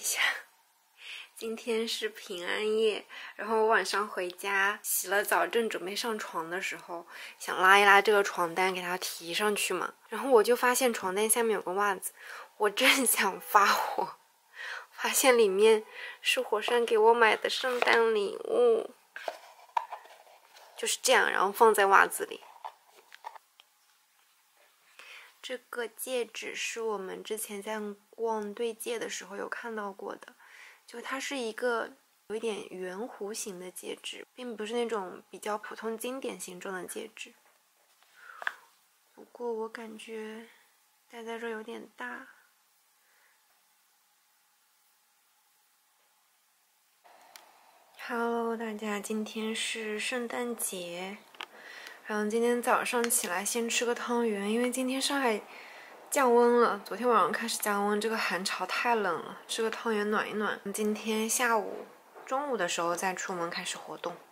下，今天是平安夜，然后我晚上回家洗了澡，正准备上床的时候，想拉一拉这个床单给它提上去嘛，然后我就发现床单下面有个袜子，我正想发火，发现里面是火山给我买的圣诞礼物，就是这样，然后放在袜子里。这个戒指是我们之前在逛对戒的时候有看到过的，就它是一个有一点圆弧形的戒指，并不是那种比较普通经典形状的戒指。不过我感觉戴在这有点大。Hello， 大家，今天是圣诞节。然后今天早上起来先吃个汤圆，因为今天上海降温了，昨天晚上开始降温，这个寒潮太冷了，吃个汤圆暖一暖。今天下午、中午的时候再出门开始活动。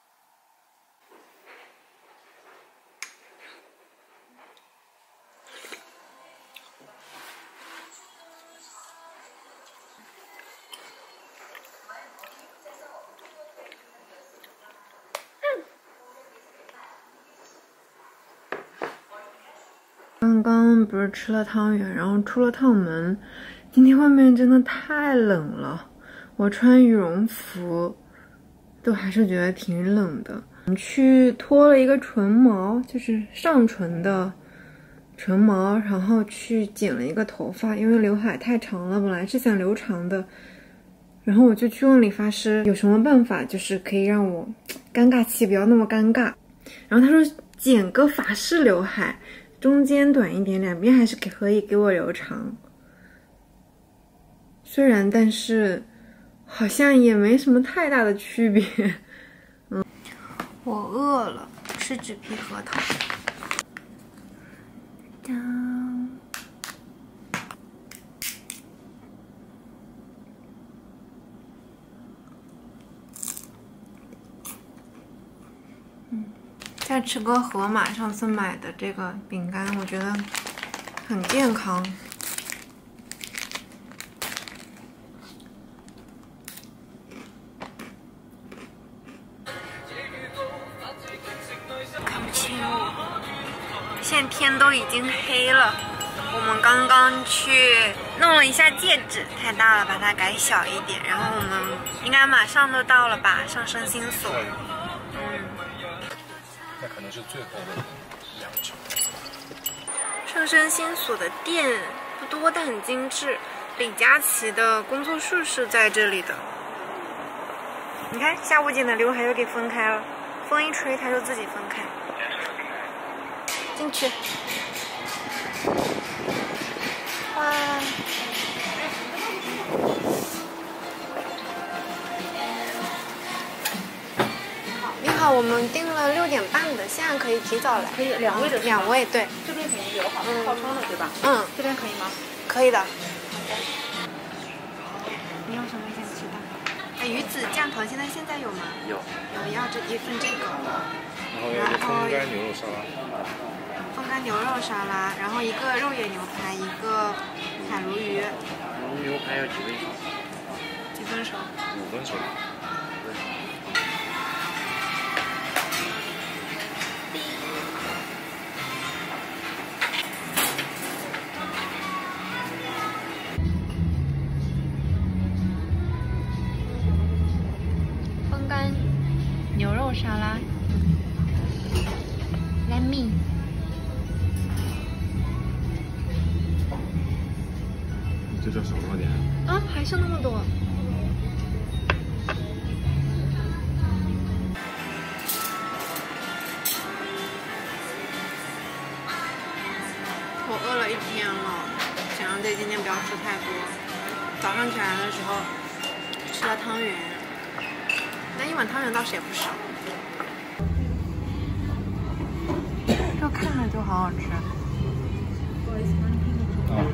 刚刚不是吃了汤圆，然后出了趟门，今天外面真的太冷了，我穿羽绒服都还是觉得挺冷的。去脱了一个唇毛，就是上唇的唇毛，然后去剪了一个头发，因为刘海太长了，本来是想留长的，然后我就去问理发师有什么办法，就是可以让我尴尬期不要那么尴尬。然后他说剪个法式刘海，中间短一点，两边还是可以给我留长。虽然，但是好像也没什么太大的区别。我饿了，吃纸皮核桃。再吃个盒马上次买的这个饼干，我觉得很健康。看不清我，现在天都已经黑了。我们刚刚去弄了一下戒指，太大了，把它改小一点。然后我们应该马上就到了吧，上升星所。 那可能是最后的2场。 上升星所的店不多，但很精致。李佳琦的工作室是在这里的。你看，下午剪的刘海又给分开了，风一吹它就自己分开。进去。哇！你好，我们订了6点半的，现在可以提早来。 可以2位的是吗 2位，对。 这边肯定有靠窗的对吧？这边可以吗？ 可以的。你用什么先吃的？哎，鱼子酱头现在有吗？ 有。 要这一份这个。 然后有一个风干牛肉沙拉。 风干牛肉沙拉，然后一个肉眼牛排，一个海鲈鱼。 牛排要几位熟？ 几分熟 ？5分熟。 风干牛肉沙拉。来米。 这叫少放点。 啊，还剩那么多。我饿了1天了，想让自己今天不要吃太多。早上起来的时候吃了汤圆，那一碗汤圆倒是也不少。这看着就好好吃。 不好意思，帮你拼个图。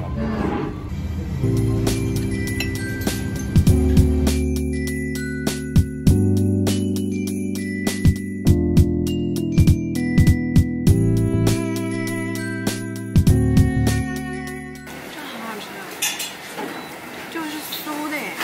这好好吃，就是酥的耶。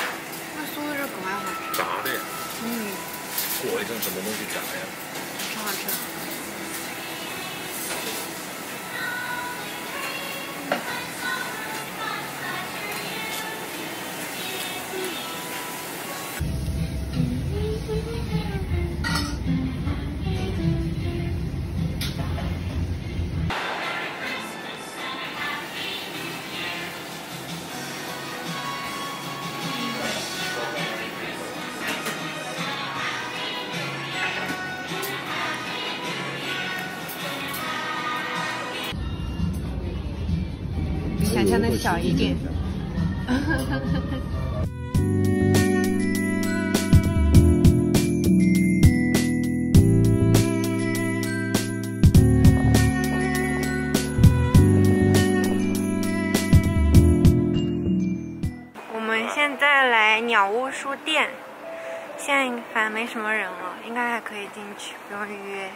想象的小一点。我们现在来鸟屋书店，现在反正没什么人了，应该还可以进去，不用预约。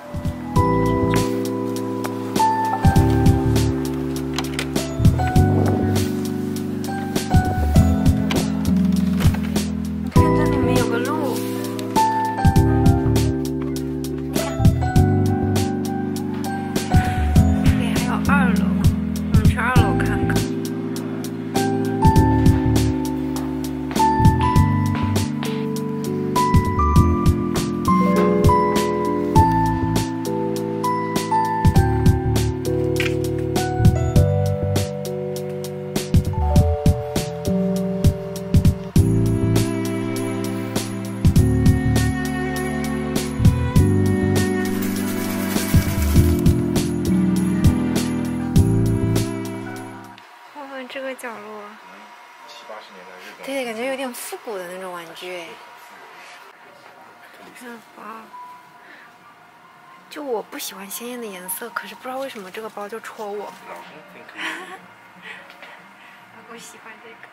这个角落 70、80年代日本， 对，感觉有点复古的那种玩具。看包，就我不喜欢鲜艳的颜色，可是不知道为什么这个包就戳我。我喜欢这个。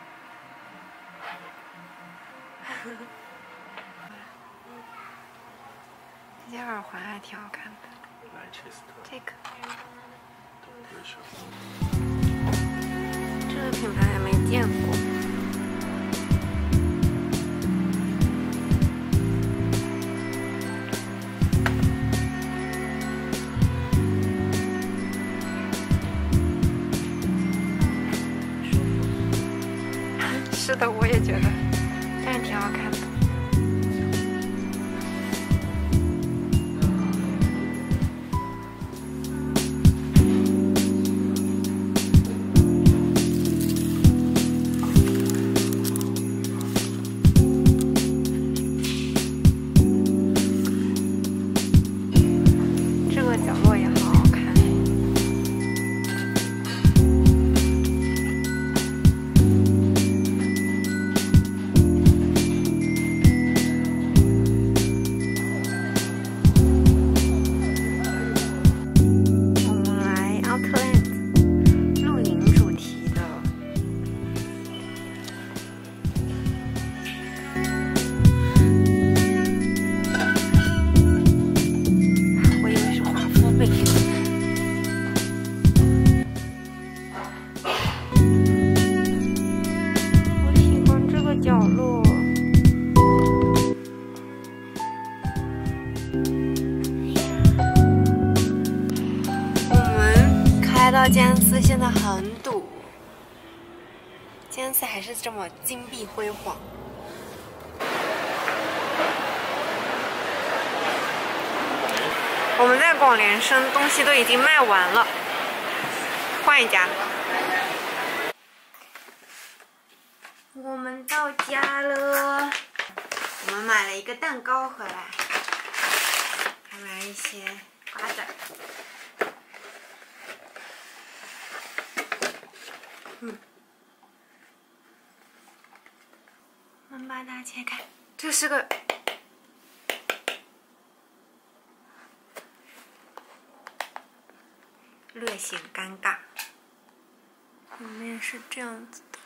这些耳环还挺好看的。这个。这个品牌还没见过。是的，我也觉得，但是挺好看的。这个角落也好好看。角落，我们开到尖寺，现在很堵。尖寺还是这么金碧辉煌。我们在广联生，东西都已经卖完了，换一家。我们到家了，我们买了一个蛋糕回来，还买了一些瓜子。我们把它切开，这是个略显尴尬，里面是这样子的。